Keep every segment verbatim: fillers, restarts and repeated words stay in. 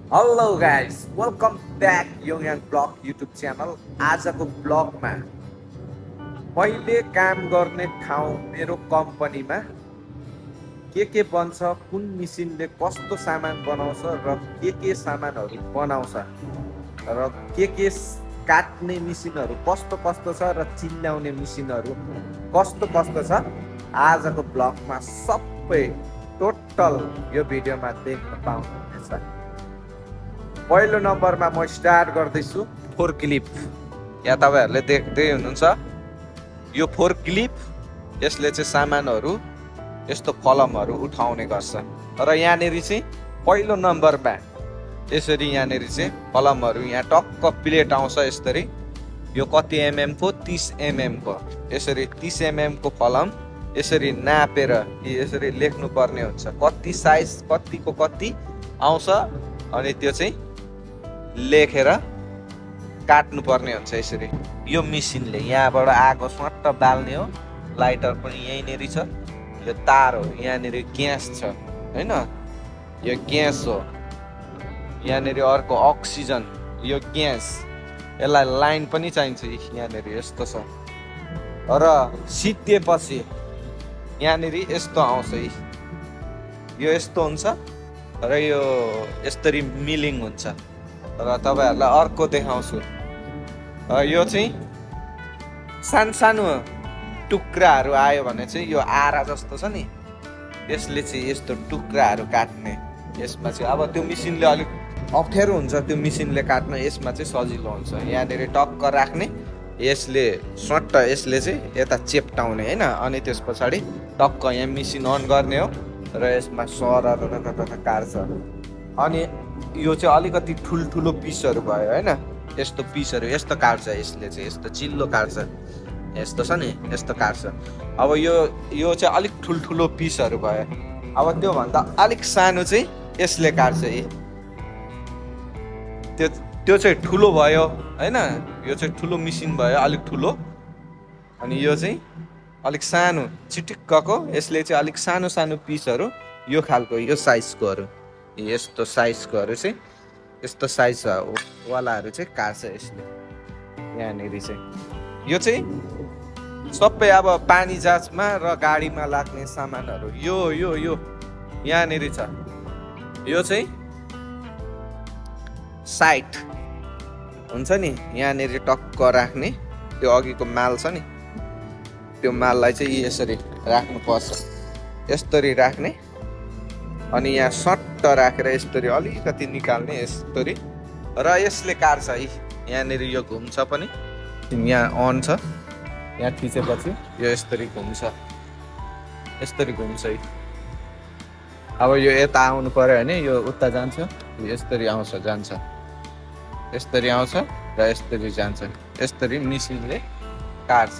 Hello guys, welcome back योङ blog YouTube channel. आजको ब्लगमा मैले काम गर्ने ठाउँ मेरो कम्पनीमा के के बन्छ, कुन मिसिनले कस्तो सामान बनाउँछ र के के सामानहरू बनाउँछ र के के काट्ने मिसिनहरू कस्तो कस्तो छ र चिल्ल्याउने मिसिनहरू कस्तो कस्तो छ, आजको ब्लगमा सबै टोटल यो भिडियोमा देख्न पाउनुहुनेछ। पहिलो नम्बरमा म स्टार्ट गर्दैछु फोर क्लिप। यहाँ तपाईँहरूले देख्दै हुनुहुन्छ यो फोर क्लिप। यसले चाहिँ सामानहरू यस्तो कलमहरू उठाउने गर्छ र यहाँनिर चाहिँ पहिलो नम्बरमा यसरी यहाँनिर चाहिँ कलमहरू यहाँ टक्क प्लेट आउँछ यसरी। यो कति एमएम को? तीस एमएम को। यसरी तीस एमएम को कलम यसरी नापेर यसरी लेख्नु पर्ने हुन्छ कति साइज कतिको कति आउँछ, अनि त्यो चाहिँ लेखेर काट्नु पर्ने हुन्छ यसरी। यो मिसिनले यहाँबाट आगो स्वाट्ट बाल्ने हो। लाइटर पनि यहीँनिर छ। यो तार हो, यहाँनिर ग्यास छ हैन, यो ग्यास हो। यहाँनिर अर्को अक्सिजन, यो ग्यास। यसलाई लाइन पनि चाहिन्छ यहाँनिर यस्तो छ। र सिद्धिएपछि यहाँनिर यस्तो आउँछ, यो यस्तो हुन्छ र यो यसरी मिलिङ हुन्छ। र तपाईँहरूलाई अर्को देखाउँछु। यो चाहिँ सानो सानो टुक्राहरू आयो भने चाहिँ यो आरा जस्तो छ नि, यसले चाहिँ यस्तो टुक्राहरू काट्ने। यसमा चाहिँ अब त्यो मिसिनले अलिक अप्ठ्यारो हुन्छ, त्यो मिसिनले काट्न। यसमा चाहिँ सजिलो हुन्छ। यहाँनिर टक्क राख्ने, यसले सट्ट यसले चाहिँ यता चेप्टाउने होइन, अनि त्यस पछाडि टक्क यहाँ मिसिन अन गर्ने हो र यसमा सरर काट्छ। अनि यो चाहिँ अलिकति ठुल्ठुलो पिसहरू भयो होइन, यस्तो पिसहरू यस्तो काट्छ यसले चाहिँ, यस्तो चिल्लो काट्छ, यस्तो छ नि यस्तो काट्छ। अब यो यो चाहिँ अलिक ठुल्ठुलो पिसहरू भयो। अब त्योभन्दा अलिक सानो चाहिँ यसले काट्छ। त्यो त्यो चाहिँ ठुलो भयो होइन, यो चाहिँ ठुलो मिसिन भयो, अलिक ठुलो। अनि यो चाहिँ अलिक सानो चिटिक्कको, यसले चाहिँ अलिक सानो सानो पिसहरू यो खालको यो साइजकोहरू यस्तो साइजकोहरू चाहिँ यस्तो साइज वालाहरू चाहिँ काट्छ यसले। यहाँनिर चाहिँ यो चाहिँ सबै अब पानी जहाजमा र गाडीमा लाग्ने सामानहरू यो यो यो यहाँनिर छ। यो चाहिँ साइट हुन्छ नि, यहाँनिर टक्क राख्ने। त्यो अघिको माल छ नि, त्यो माललाई चाहिँ यसरी राख्नुपर्छ, यस्तरी राख्ने। अनि यहाँ सट्ट राखेर यस्तरी अलिकति निकाल्ने यस्तरी, र यसले काट्छ है। यहाँनिर यो घुम्छ पनि, यहाँ अन छ, यहाँ थिचेपछि यो यस्तरी घुम्छ, यस्तरी घुम्छ है। अब यो यता आउनु पर्यो भने यो उता जान्छ, यस्तरी आउँछ जान्छ, यस्तरी आउँछ र यस्तरी जान्छ। यस्तरी मिसिनले काट्छ,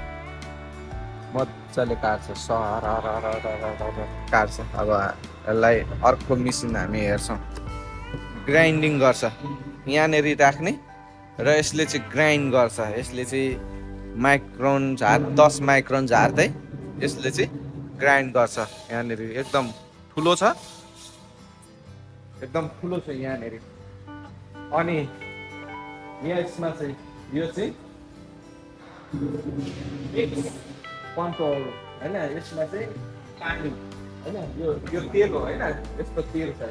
मजाले काट्छ, सर काट्छ। अब यसलाई अर्को मिसिन हामी हेर्छौँ, ग्राइन्डिङ गर्छ। यहाँनिर राख्ने र यसले चाहिँ ग्राइन्ड गर्छ। यसले चाहिँ माइक्रोन झार दस माइक्रोन झार्दै यसले चाहिँ ग्राइन्ड गर्छ। यहाँनिर एकदम ठुलो छ, एकदम ठुलो छ यहाँनिर। अनि यसमा चाहिँ यो चाहिँ कन्ट्रोल होइन, यसमा चाहिँ पानी होइन, यो यो तेल हो होइन, यस्तो तेल छ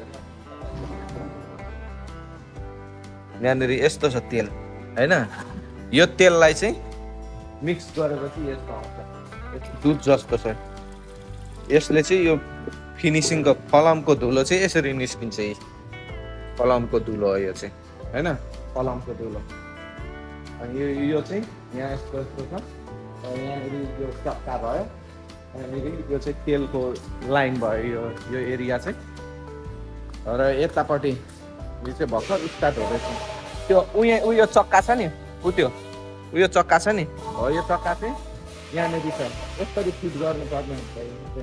यहाँनिर, यस्तो छ तेल होइन। यो तेललाई चाहिँ मिक्स गरेपछि यस्तो आउँछ, दुध जस्तो छ। यसले चाहिँ यो फिनिसिङको कलमको धुलो चाहिँ यसरी निस्किन्छ। यी कलमको धुलो हो यो चाहिँ होइन, कलमको धुलो। अनि यो यो चाहिँ यहाँ यस्तो यस्तो छ। यहाँनिर यो चक्का भयो, यहाँनिर यो चाहिँ तेलको लाइन भयो यो यो एरिया चाहिँ। र यतापट्टि यो चाहिँ भर्खर स्टार्ट हुँदैछ। त्यो उयो उयो चक्का छ नि, उ त्यो उयो चक्का छ नि हो, यो चक्का चाहिँ यहाँनिर छ। यसरी फिट गर्नुपर्ने हुन्छ,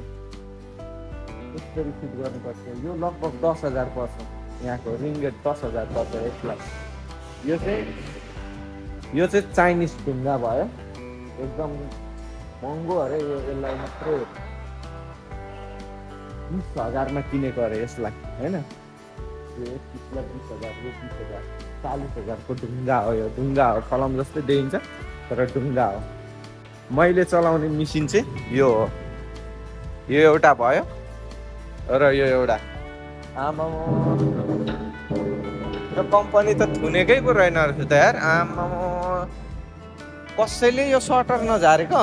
यसरी फिट गर्नुपर्छ। यो लगभग दस हजार पर्छ, यहाँको रिङ्गेट दस हजार पर्छ यसलाई। यो चाहिँ यो चाहिँ चाइनिज ढुङ्गा भयो, एकदम महँगो अरे यो। यसलाई मात्रै बिस हजारमा किनेको अरे यसलाई होइन। तिसलाई बिस हजार यो बिस हजार चालिस हजारको ढुङ्गा हो यो ढुङ्गा हो कलम जस्तै देखिन्छ तर ढुङ्गा हो मैले चलाउने मेसिन चाहिँ यो हो यो एउटा भयो र यो एउटा आमा यो कम्पनी त थुनेकै पो रहेन रहेछ त यार आमा कसैले यो सटर नझारेको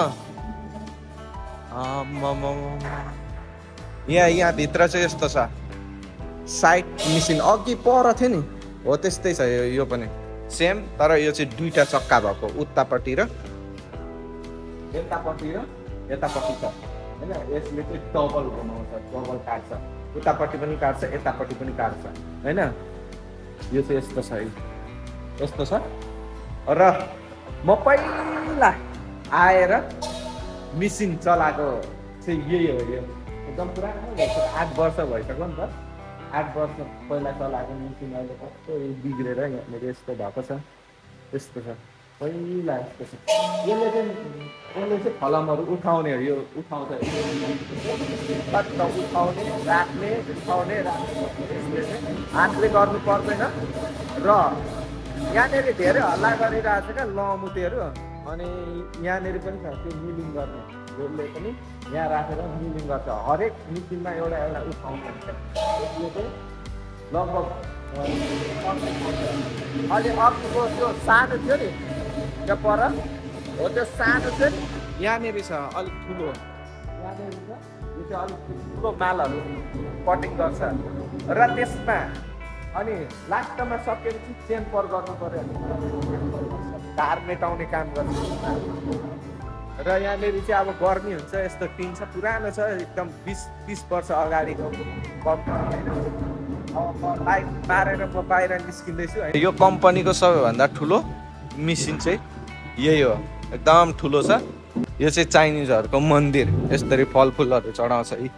आमा यहाँ यहाँ भित्र चाहिँ यस्तो छ साइड मेसिन अघि पर थियो नि हो त्यस्तै छ यो यो पनि सेम तर यो चाहिँ दुईटा चक्का भएको उतापट्टि र यतापट्टि र यतापट्टि छ होइन यसले चाहिँ डबल बनाउँछ डबल काट्छ उतापट्टि पनि काट्छ यतापट्टि पनि काट्छ होइन यो चाहिँ यस्तो छ यस्तो छ र म पहिला आएर मेसिन चलाएको चाहिँ यही हो यो एकदम पुरानो भइसक्यो आठ वर्ष भइसक्यो नि त आठ वर्ष पहिला चलाएको मेसिन अहिले कस्तो बिग्रेर यहाँनिर यस्तो भएको छ यस्तो छ पहिला यस्तो छ यसले चाहिँ यसले चाहिँ फलमहरू उठाउने हो यो उठाउँछ उठाउने राख्ने उठाउने राख्ने यसले चाहिँ हातले गर्नु पर्दैन र यहाँनिर धेरै हल्ला गरिरहेको छ क्या लमुतेहरू अनि यहाँनिर पनि छ त्यो मिलिङ गर्ने जसले पनि यहाँ राखेर मिलिङ गर्छ हरेक मेसिनमा एउटा एउटा उठाउने हुन्छ यसले चाहिँ लगभग अहिले अर्को त्यो सानो थियो नि त्यहाँ पर हो त्यो सानो थियो नि यहाँनिर छ अलिक ठुलो यहाँनिर छ यो चाहिँ अलिक ठुलो मालहरू कटिङ गर्छ र त्यसमा अनि लास्टमा सकेपछि चेम्पर गर्नु पर्यो धार मेटाउने काम गर्छ र यहाँनिर चाहिँ अब गर्मी हुन्छ यस्तो टिन छ पुरानो छ एकदम बिस तिस वर्ष अगाडिको लाइट मारेर म बाहिर निस्किँदैछु यो कम्पनीको सबैभन्दा ठुलो मेसिन चाहिँ यही हो एकदम ठुलो छ यो चाहिँ चाइनिजहरूको मन्दिर यसरी फलफुलहरू चढाउँछ यी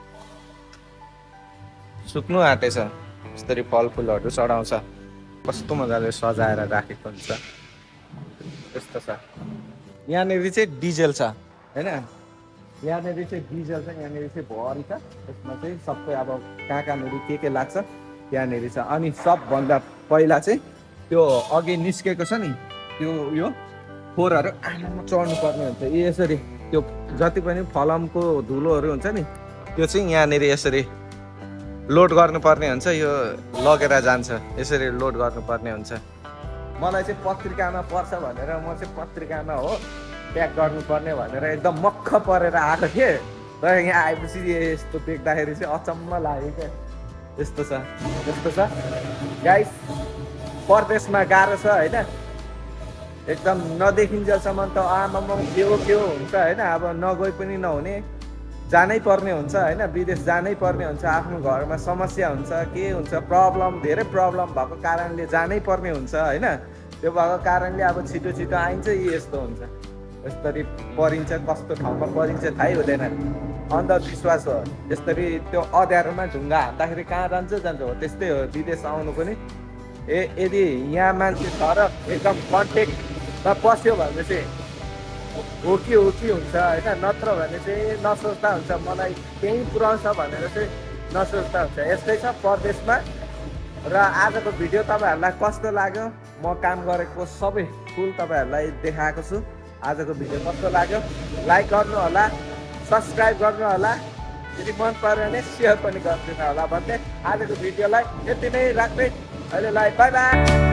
सुक्नु आँटेछ यसरी फलफुलहरू चढाउँछ कस्तो मजाले सजाएर राखेको हुन्छ यस्तो छ यहाँनिर चाहिँ डिजेल छ होइन यहाँनिर चाहिँ डिजेल छ यहाँनिर चाहिँ भरि छ यसमा चाहिँ सबै अब कहाँ कहाँनिर के के लाग्छ त्यहाँनिर छ अनि सबभन्दा पहिला चाहिँ त्यो अघि निस्केको छ नि त्यो यो फोरहरू आमामा चढ्नु पर्ने हुन्छ यसरी त्यो जति पनि फलमको धुलोहरू हुन्छ नि त्यो चाहिँ यहाँनिर यसरी लोड गर्नुपर्ने हुन्छ यो लगेर जान्छ यसरी लोड गर्नुपर्ने हुन्छ मलाई चाहिँ पत्रिकामा पर्छ भनेर म चाहिँ पत्रिकामा हो प्याक गर्नुपर्ने भनेर एकदम मक्ख परेर आएको थिएँ र यहाँ आएपछि यस्तो देख्दाखेरि चाहिँ अचम्म लाग्यो क्या यस्तो छ यस्तो छ गाइस परदेशमा गाह्रो छ होइन एकदम नदेखिन्जेलसम्म त आमामा के हो के हो हुन्छ होइन अब नगए पनि नहुने जानै पर्ने हुन्छ होइन विदेश जानै पर्ने हुन्छ आफ्नो घरमा समस्या हुन्छ के हुन्छ प्रब्लम धेरै प्रब्लम भएको कारणले जानै पर्ने हुन्छ होइन त्यो भएको कारणले अब छिटो छिटो आइन्छ यी यस्तो हुन्छ यसरी परिन्छ कस्तो ठाउँमा परिन्छ थाहै हुँदैन अन्धविश्वास हो यसरी त्यो अँध्यारोमा ढुङ्गा हान्दाखेरि कहाँ जान्छ जान्छ हो त्यस्तै हो विदेश आउनु पनि ए यदि यहाँ मान्छे छ र एकदम कन्ट्याक्टमा पस्यो भने चाहिँ हो कि हो कि हुन्छ होइन नत्र भने चाहिँ नसोच्दा हुन्छ मलाई केही पुऱ्याउँछ भनेर चाहिँ नसोच्दा हुन्छ यस्तै छ परदेशमा र आजको भिडियो तपाईँहरूलाई कस्तो लाग्यो म काम गरेको सबै फुल तपाईँहरूलाई देखाएको छु आजको भिडियो कस्तो लाग्यो लाइक गर्नु होला सब्सक्राइब गर्नु होला यदि मन पऱ्यो भने सेयर पनि गरिदिनु होला भन्दै आजको भिडियोलाई यति नै राख्दै अहिलेलाई बाई बाई।